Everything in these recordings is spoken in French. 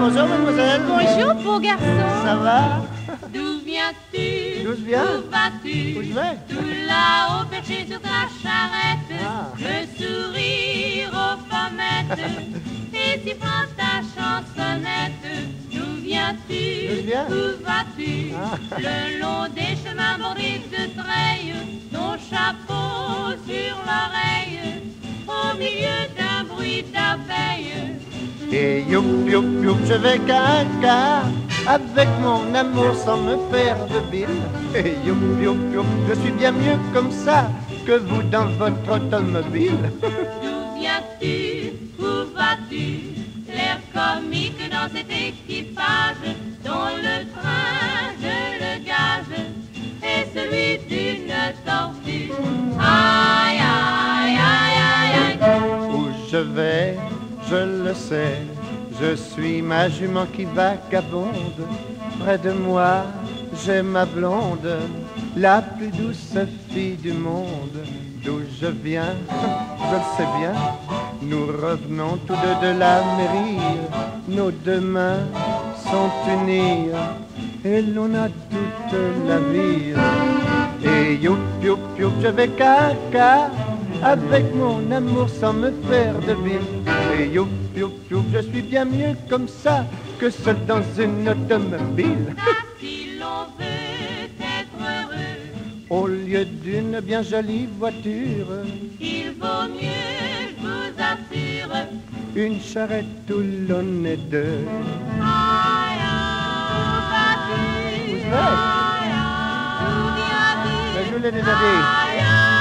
bonjour mademoiselle. Bonjour, beau garçon. Ça va? D'où viens-tu? D'où je viens? Où vas-tu? Où je vais? Tout là-haut, perché sur ta charrette, Ah. le sourire aux pommettes, et tu prends ta chansonnette. D'où viens-tu? D'où je viens? Où vas-tu? Ah. Le long des chemins bordés de treilles, ton chapeau sur l'oreille, au milieu d'un bruit d'abeilles. Et youp, youp, youp, je vais caca avec mon amour sans me faire de bile. Et youp, youp, youp, je suis bien mieux comme ça que vous dans votre automobile. D'où viens-tu? Où vas-tu? L'air comique dans cet équipage, dont le train, je le gage, est celui d'une tortue. Aïe, aïe, aïe, aïe, aïe. Où je vais, je le sais, je suis ma jument qui vagabonde. Près de moi, j'ai ma blonde, la plus douce fille du monde. D'où je viens, je le sais bien, nous revenons tous deux de la mairie. Nos deux mains sont unies et l'on a toute la vie. Et youp, youp, youp, je vais caca avec mon amour sans me faire de bile. Et youp, youp, youp, je suis bien mieux comme ça que seul dans une automobile. Si l'on veut être heureux, Au lieu d'une bien jolie voiture, il vaut mieux, je vous assure. une charrette où l'on est deux. Aïe, aïe, où vas-tu? Où je vais? Aïe, aïe, d'où viens-tu? Mais je vous l'ai déjà dit. Aïe,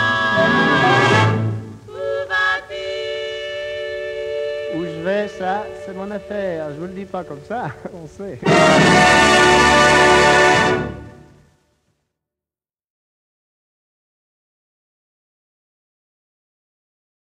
aïe, où vas-tu? Où je vais, ça, c'est mon affaire. Je vous le dis pas comme ça, on sait.